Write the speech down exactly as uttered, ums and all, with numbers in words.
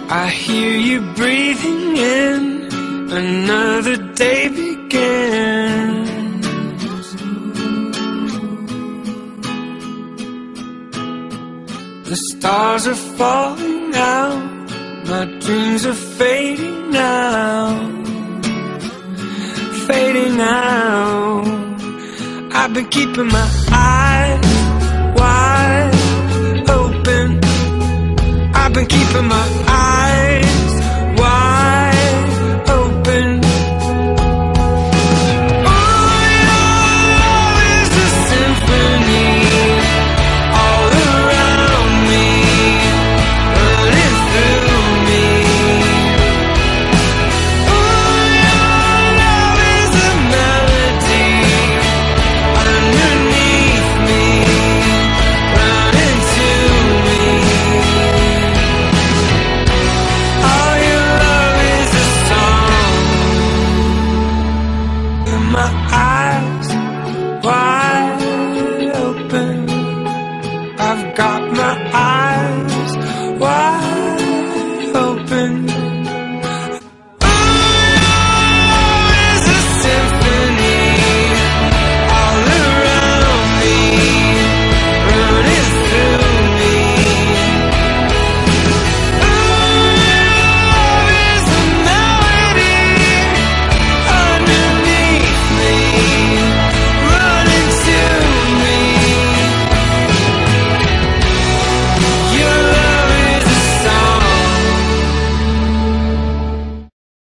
I hear you breathing in, another day begins. The stars are falling out, my dreams are fading now, fading out. I've been keeping my eyes wide open, I've been keeping my eyes wide open. All in all is a symphony, all around me, running through me. All in all love is a melody underneath me, running to me. All your love is a song. My eyes wide open, I've got my eyes